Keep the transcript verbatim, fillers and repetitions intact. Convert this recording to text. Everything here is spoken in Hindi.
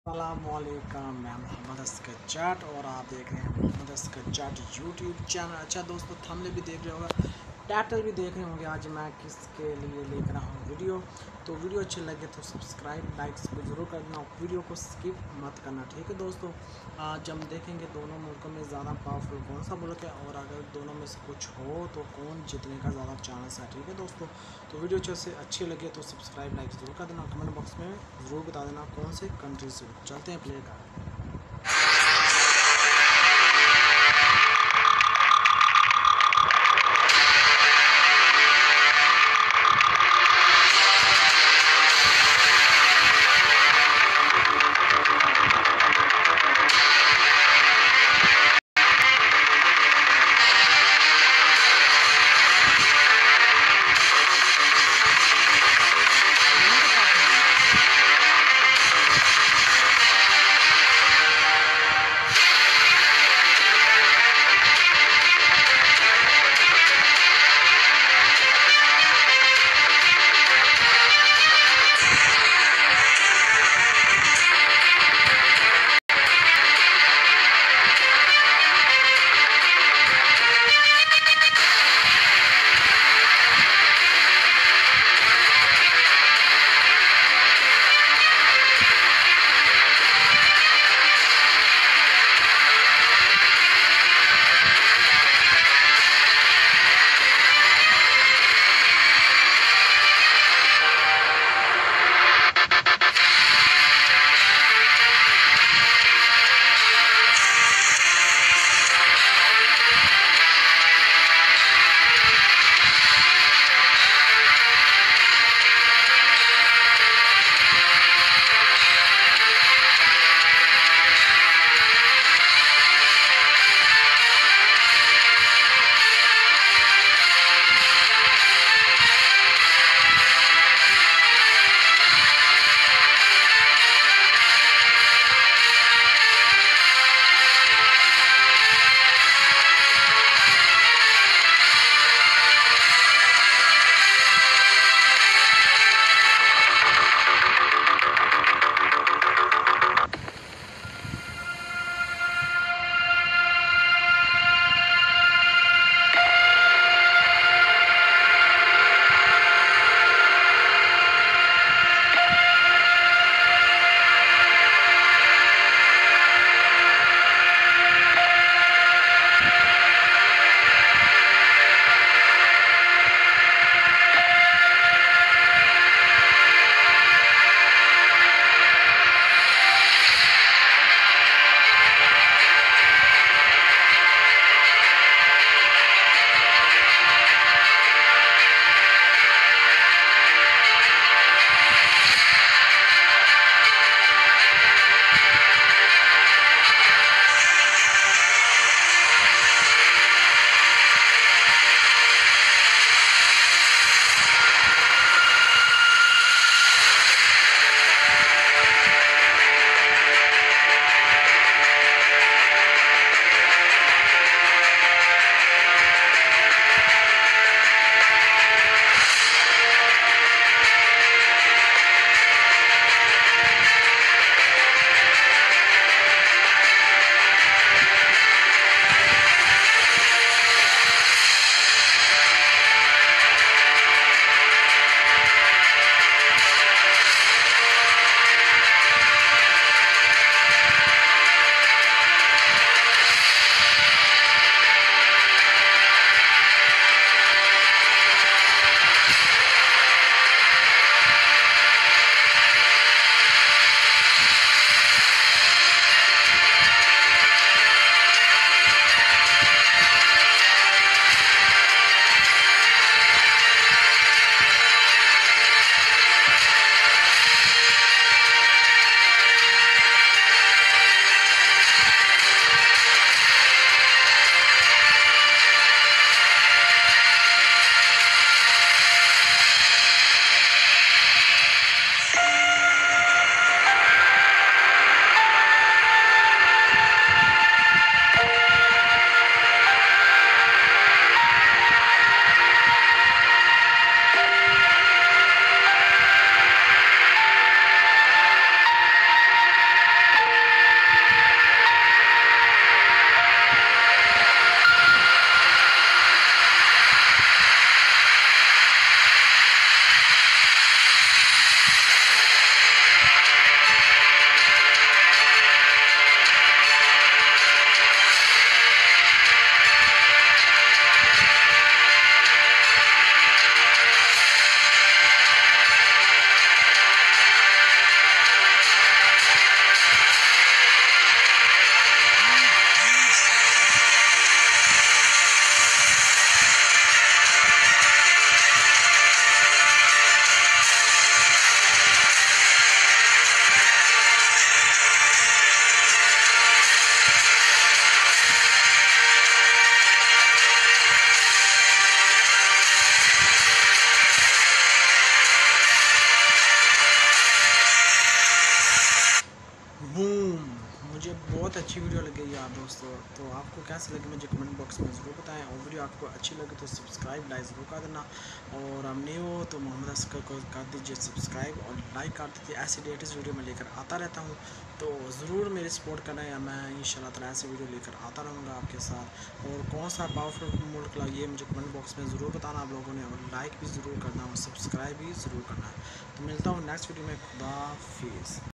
अस्सलामुअलैकुम, मैं मोहम्मद अस्कर जाट और आप देख रहे हैं मोहम्मद अस्कर जाट यूट्यूब चैनल। अच्छा दोस्तों, थंबनेल भी देख रहे होंगे, टाइटल भी देख रहे होंगे। आज मैं किसके लिए लेकर रहा हूँ वीडियो। तो वीडियो अच्छी लगे तो सब्सक्राइब लाइक्स को ज़रूर करना, वीडियो को स्किप मत करना, ठीक है दोस्तों। आज हम देखेंगे दोनों मुल्कों में ज़्यादा पावरफुल कौन सा मुल्क है और अगर दोनों में से कुछ हो तो कौन जीतने का ज़्यादा चांस है, ठीक है दोस्तों। तो वीडियो अच्छे अच्छी लगे तो सब्सक्राइब लाइक ज़रूर कर देना, कमेंट बॉक्स में ज़रूर बता देना कौन से कंट्री से। चलते हैं प्ले का। मुझे बहुत अच्छी वीडियो लगी यार दोस्तों। तो आपको कैसी लगी मुझे कमेंट बॉक्स में ज़रूर बताएं, और वीडियो आपको अच्छी लगी तो सब्सक्राइब लाइक ज़रूर कर देना, और हम न्यू हो तो मोहम्मद अस्कर को कर दीजिए सब्सक्राइब और लाइक कर दीजिए। ऐसी लेटेस्ट वीडियो मैं लेकर आता रहता हूँ, तो ज़रूर मेरी सपोर्ट करना, या मैं इंशाल्लाह ताला ऐसी वीडियो लेकर आता रहूँगा आपके साथ। और कौन सा पावरफुल मुल्क लगा ये मुझे कमेंट बॉक्स में ज़रूर बताना आप लोगों ने, और लाइक भी ज़रूर करना और सब्सक्राइब भी ज़रूर करना है। तो मिलता हूँ नेक्स्ट वीडियो में। खुदा हाफिज़।